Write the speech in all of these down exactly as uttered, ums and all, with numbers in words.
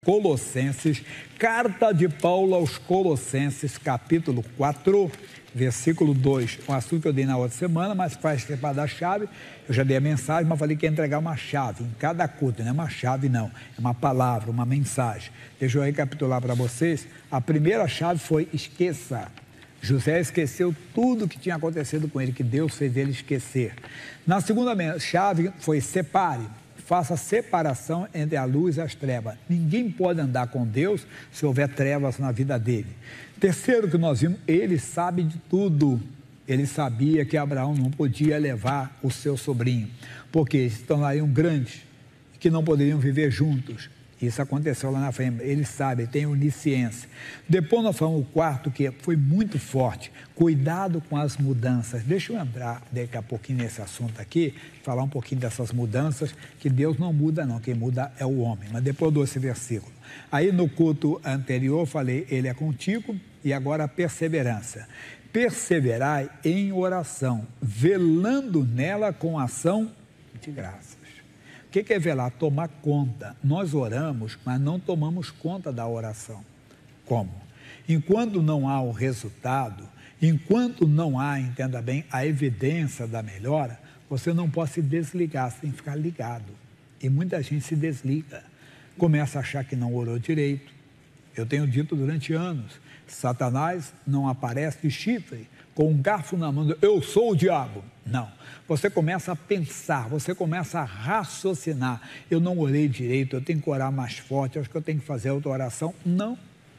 Colossenses, carta de Paulo aos Colossenses, capítulo quatro, versículo dois. Um assunto que eu dei na outra semana, mas faz tempo da chave. Eu já dei a mensagem, mas falei que ia entregar uma chave em cada culto. Não é uma chave, não. É uma palavra, uma mensagem. Deixa eu recapitular para vocês. A primeira chave foi esqueça. José esqueceu tudo que tinha acontecido com ele, que Deus fez ele esquecer. Na segunda chave foi separe. Faça separação entre a luz e as trevas. Ninguém pode andar com Deus se houver trevas na vida dele. Terceiro que nós vimos, ele sabe de tudo. Ele sabia que Abraão não podia levar o seu sobrinho, porque eles se tornariam grandes, que não poderiam viver juntos. Isso aconteceu lá na frente, ele sabe, ele tem onisciência. Depois nós falamos o quarto, que foi muito forte, cuidado com as mudanças. Deixa eu entrar daqui a pouquinho nesse assunto aqui, falar um pouquinho dessas mudanças, que Deus não muda não, quem muda é o homem. Mas depois eu dou esse versículo. Aí no culto anterior eu falei, ele é contigo, e agora a perseverança. Perseverai em oração, velando nela com ação de graças. O que é velar? Tomar conta. Nós oramos, mas não tomamos conta da oração. Como? Enquanto não há o resultado, enquanto não há, entenda bem, a evidência da melhora, você não pode se desligar, você tem que ficar ligado. E muita gente se desliga, começa a achar que não orou direito. Eu tenho dito durante anos, Satanás não aparece de chifre, com um garfo na mão, eu sou o diabo. Não, você começa a pensar, você começa a raciocinar, eu não orei direito, eu tenho que orar mais forte, acho que eu tenho que fazer outra oração. Não,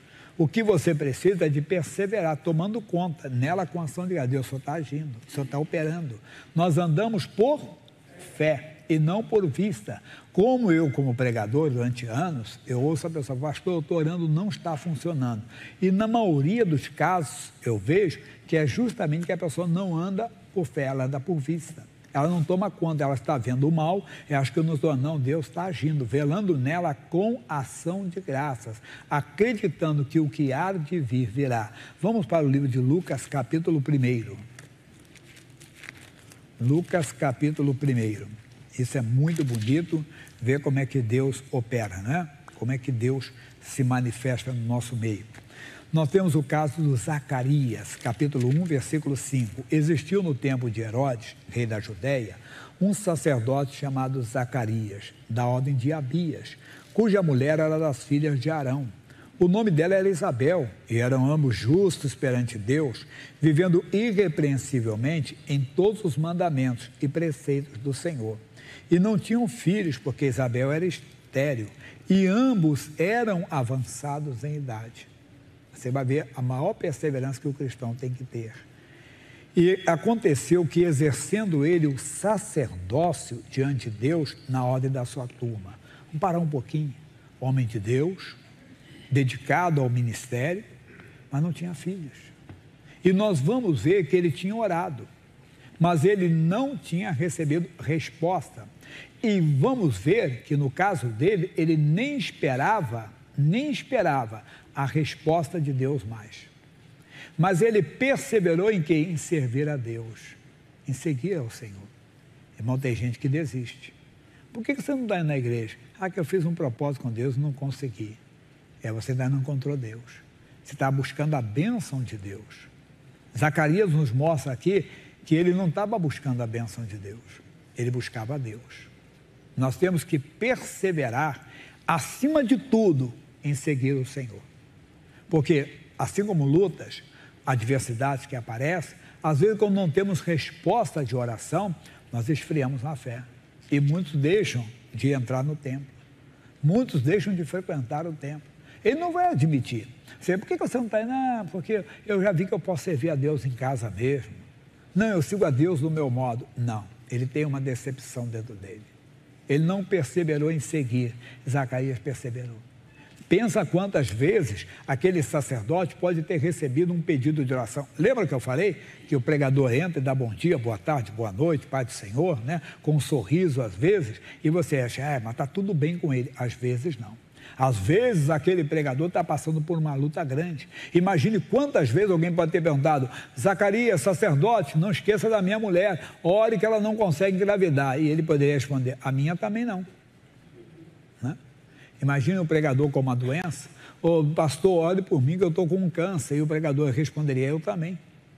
o que você precisa é de perseverar, tomando conta, nela com a ação de Deus, o Senhor está agindo, o Senhor está operando. Nós andamos por fé e não por vista. Como eu, como pregador, durante anos, eu ouço a pessoa, pastor, eu estou orando, não está funcionando. E na maioria dos casos, eu vejo que é justamente que a pessoa não anda por fé, ela anda por vista. Ela não toma conta, ela está vendo o mal, e acha que eu não estou, não, Deus está agindo, velando nela com ação de graças, acreditando que o que há de vir virá. Vamos para o livro de Lucas, capítulo primeiro. Lucas, capítulo primeiro. Isso é muito bonito, ver como é que Deus opera, né? Como é que Deus se manifesta no nosso meio. Nós temos o caso do Zacarias, capítulo um, versículo cinco. Existiu no tempo de Herodes, rei da Judéia, um sacerdote chamado Zacarias, da ordem de Abias, cuja mulher era das filhas de Arão. O nome dela era Isabel, e eram ambos justos perante Deus, vivendo irrepreensivelmente em todos os mandamentos e preceitos do Senhor. E não tinham filhos, porque Isabel era estéril, e ambos eram avançados em idade. Você vai ver a maior perseverança que o cristão tem que ter. E aconteceu que, exercendo ele o sacerdócio diante de Deus, na ordem da sua turma. Vamos parar um pouquinho. Homem de Deus, dedicado ao ministério, mas não tinha filhos. E nós vamos ver que ele tinha orado, mas ele não tinha recebido resposta. E vamos ver que no caso dele, ele nem esperava, nem esperava a resposta de Deus mais. Mas ele perseverou em quê? Em servir a Deus, em seguir ao Senhor. Irmão, tem gente que desiste. Por que você não está indo na igreja? Ah, que eu fiz um propósito com Deus e não consegui. É, você ainda não encontrou Deus. Você está buscando a bênção de Deus. Zacarias nos mostra aqui que ele não estava buscando a bênção de Deus. Ele buscava a Deus. Nós temos que perseverar, acima de tudo, em seguir o Senhor. Porque, assim como lutas, adversidades que aparecem, às vezes, quando não temos resposta de oração, nós esfriamos na fé. E muitos deixam de entrar no templo. Muitos deixam de frequentar o templo. Ele não vai admitir. Você, por que você não está indo? Não, porque eu já vi que eu posso servir a Deus em casa mesmo. Não, eu sigo a Deus do meu modo. Não, ele tem uma decepção dentro dele. Ele não perseverou em seguir. Zacarias perseverou. Pensa quantas vezes aquele sacerdote pode ter recebido um pedido de oração. Lembra que eu falei que o pregador entra e dá bom dia, boa tarde, boa noite, Pai do Senhor, né? Com um sorriso às vezes, e você acha, é, mas está tudo bem com ele. Às vezes não. Às vezes aquele pregador está passando por uma luta grande. Imagine quantas vezes alguém pode ter perguntado, Zacarias, sacerdote, não esqueça da minha mulher, ore que ela não consegue engravidar. E ele poderia responder, a minha também não. Né? Imagine um pregador com uma doença. Ô, pastor, ore por mim que eu estou com um câncer. E o pregador responderia, eu também.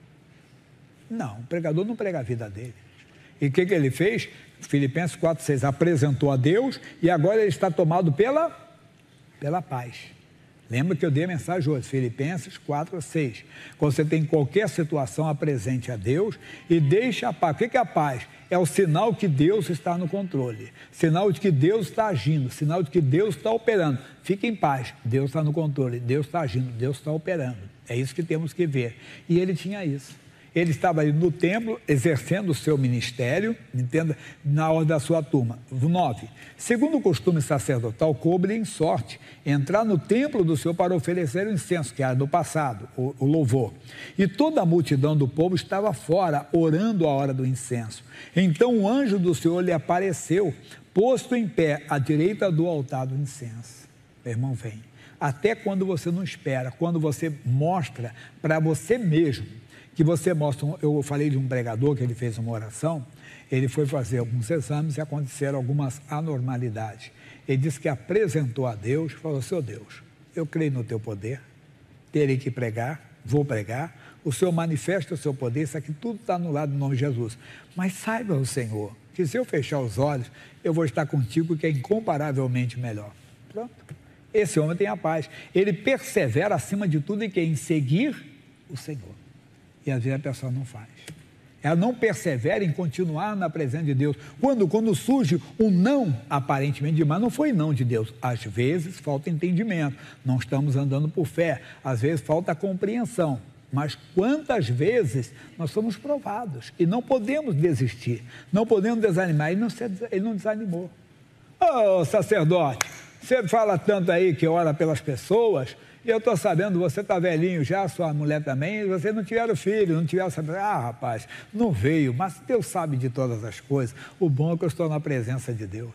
Não, o pregador não prega a vida dele. E o que, que ele fez? Filipenses quatro, seis, apresentou a Deus e agora ele está tomado pela, pela paz. Lembra que eu dei a mensagem hoje, Filipenses quatro, seis. Quando você tem qualquer situação, apresente a Deus e deixe a paz. O que é a paz? É o sinal que Deus está no controle, sinal de que Deus está agindo, sinal de que Deus está operando. Fique em paz, Deus está no controle, Deus está agindo, Deus está operando. É isso que temos que ver. E ele tinha isso. Ele estava ali no templo, exercendo o seu ministério, entenda, na hora da sua turma. nove. Segundo o costume sacerdotal, coube-lhe em sorte entrar no templo do Senhor para oferecer o incenso, que era no passado, o, o louvor. E toda a multidão do povo estava fora, orando a hora do incenso. Então o anjo do Senhor lhe apareceu, posto em pé, à direita do altar do incenso. Meu irmão, vem. Até quando você não espera, quando você mostra para você mesmo, que você mostra, eu falei de um pregador que ele fez uma oração, ele foi fazer alguns exames e aconteceram algumas anormalidades. Ele disse que apresentou a Deus, falou, Senhor Deus, eu creio no teu poder, terei que pregar, vou pregar, o Senhor manifesta o seu poder, isso aqui tudo está anulado no nome de Jesus. Mas saiba o Senhor, que se eu fechar os olhos, eu vou estar contigo, que é incomparavelmente melhor. Pronto. Esse homem tem a paz. Ele persevera acima de tudo em que? Em seguir o Senhor. E às vezes a pessoa não faz. Ela não persevera em continuar na presença de Deus. Quando, quando surge um não, aparentemente demais, não foi não de Deus. Às vezes falta entendimento, não estamos andando por fé. Às vezes falta compreensão. Mas quantas vezes nós somos provados e não podemos desistir, não podemos desanimar. Ele não, se, ele não desanimou. Ô, sacerdote, você fala tanto aí que ora pelas pessoas... E eu estou sabendo, você está velhinho já, sua mulher também, vocês não tiveram filho, não tiveram saber. Ah, rapaz, não veio, mas Deus sabe de todas as coisas. O bom é que eu estou na presença de Deus.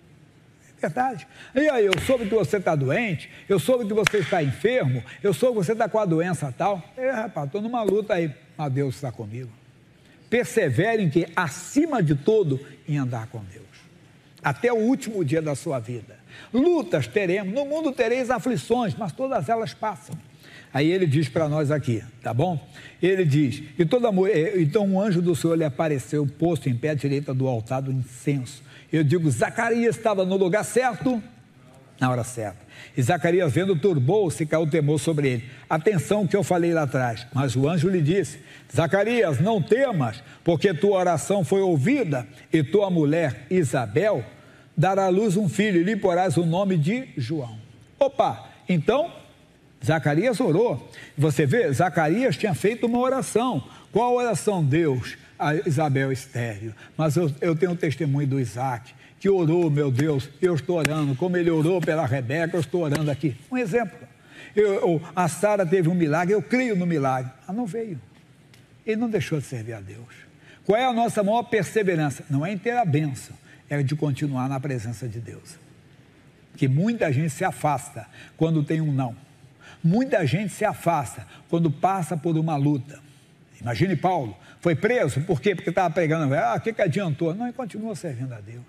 É verdade. E aí, eu soube que você está doente, eu soube que você está enfermo, eu soube que você está com a doença tal. É, rapaz, estou numa luta aí, mas Deus está comigo. Perseverem que, acima de tudo, em andar com Deus. Até o último dia da sua vida. Lutas teremos, no mundo tereis aflições, mas todas elas passam. Aí ele diz para nós aqui, tá bom? Ele diz, e toda, então um anjo do Senhor lhe apareceu, posto em pé à direita do altar do incenso. Eu digo, Zacarias estava no lugar certo, na hora certa. E Zacarias, vendo, turbou-se e caiu o temor sobre ele. Atenção que eu falei lá atrás. Mas o anjo lhe disse, Zacarias, não temas, porque tua oração foi ouvida, e tua mulher Isabel dará à luz um filho, e lhe porás o nome de João. Opa, então, Zacarias orou. Você vê, Zacarias tinha feito uma oração. Qual oração? Deus, a Isabel estéril. Mas eu, eu tenho o testemunho do Isaac, que orou, meu Deus, eu estou orando, como ele orou pela Rebeca, eu estou orando aqui. Um exemplo, eu, eu, a Sara teve um milagre, eu creio no milagre, mas não veio, ele não deixou de servir a Deus. Qual é a nossa maior perseverança? Não é em ter a bênção, é de continuar na presença de Deus. Que muita gente se afasta quando tem um não, muita gente se afasta quando passa por uma luta. Imagine Paulo, foi preso, por quê? Porque estava pregando, ah, o que, que adiantou? Não, ele continua servindo a Deus.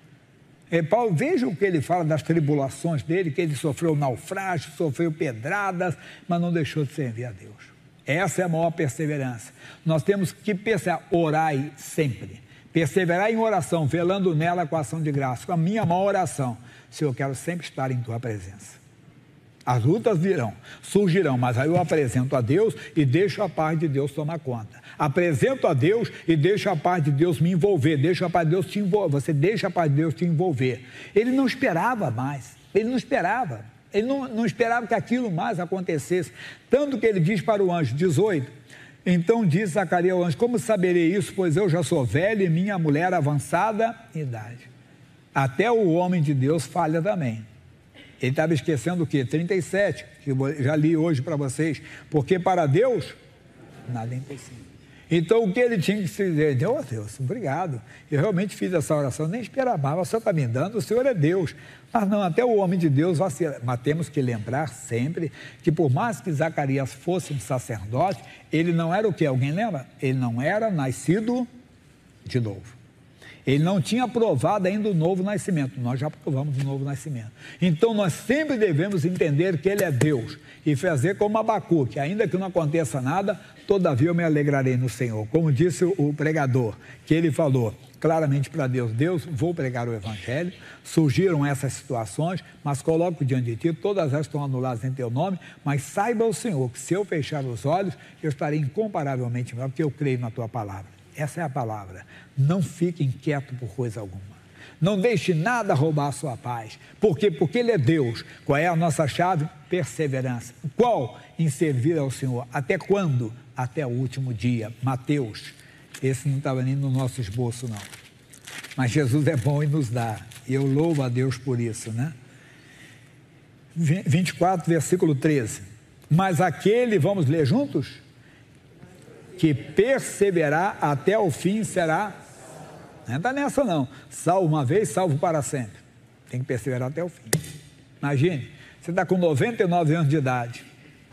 É, Paulo, veja o que ele fala das tribulações dele, que ele sofreu naufrágio, sofreu pedradas, mas não deixou de servir a Deus. Essa é a maior perseverança. Nós temos que perseverar, orai sempre, perseverar em oração, velando nela com a ação de graça, com a minha maior oração. Senhor, eu quero sempre estar em tua presença. As lutas virão, surgirão, mas aí eu apresento a Deus e deixo a paz de Deus tomar conta. Apresento a Deus e deixo a paz de Deus me envolver, deixo a paz de Deus te envolver, você deixa a paz de Deus te envolver. Ele não esperava mais, ele não esperava, ele não, não esperava que aquilo mais acontecesse, tanto que ele diz para o anjo, dezoito, então diz Zacarias ao anjo, como saberei isso, pois eu já sou velho e minha mulher avançada em idade. Até o homem de Deus falha também. Ele estava esquecendo o quê? trinta e sete, que eu já li hoje para vocês, porque para Deus nada é impossível. Então o que ele tinha que se dizer? Oh Deus, obrigado, eu realmente fiz essa oração, nem esperava, o Senhor está me dando, o Senhor é Deus. Mas não, até o homem de Deus vacila. Mas temos que lembrar sempre que por mais que Zacarias fosse um sacerdote, ele não era o quê? Alguém lembra? Ele não era nascido de novo. Ele não tinha aprovado ainda o novo nascimento. Nós já aprovamos o novo nascimento. Então, nós sempre devemos entender que Ele é Deus e fazer como Abacuque, ainda que não aconteça nada, todavia eu me alegrarei no Senhor. Como disse o pregador, que ele falou claramente para Deus: Deus, vou pregar o Evangelho, surgiram essas situações, mas coloco diante de Ti, todas elas estão anuladas em Teu nome, mas saiba o Senhor que se eu fechar os olhos, eu estarei incomparavelmente melhor, porque eu creio na Tua palavra. Essa é a palavra. Não fique inquieto por coisa alguma. Não deixe nada roubar a sua paz. Por quê? Porque Ele é Deus. Qual é a nossa chave? Perseverança. Qual? Em servir ao Senhor. Até quando? Até o último dia. Mateus. Esse não estava nem no nosso esboço, não. Mas Jesus é bom e nos dá. E eu louvo a Deus por isso, né? vinte e quatro, versículo treze. Mas aquele, vamos ler juntos? Que perseverar até o fim será... Não está nessa não, salvo uma vez, salvo para sempre. Tem que perseverar até o fim. Imagine, você está com noventa e nove anos de idade,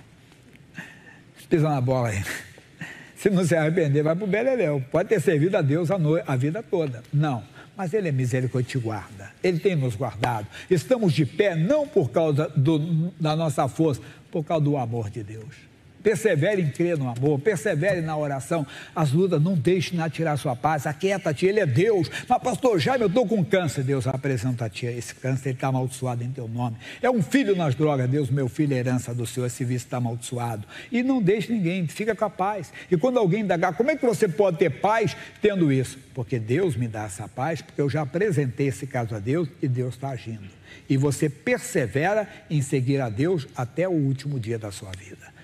pisa na bola aí, se não se arrepender, vai para o beleléu. Pode ter servido a Deus a, no... a vida toda, não, mas Ele é misericórdia e te guarda, Ele tem nos guardado. Estamos de pé não por causa do... da nossa força, por causa do amor de Deus. Persevere em crer no amor, persevere na oração. As lutas não deixem tirar sua paz, aquieta-te, Ele é Deus. Mas pastor Jaime, eu estou com câncer. Deus apresenta a ti esse câncer, ele está amaldiçoado em teu nome. É um filho nas drogas. Deus, meu filho, é herança do Senhor, esse vício está amaldiçoado. E não deixe ninguém, fica com a paz. E quando alguém indagar, como é que você pode ter paz tendo isso? Porque Deus me dá essa paz, porque eu já apresentei esse caso a Deus e Deus está agindo. E você persevera em seguir a Deus até o último dia da sua vida.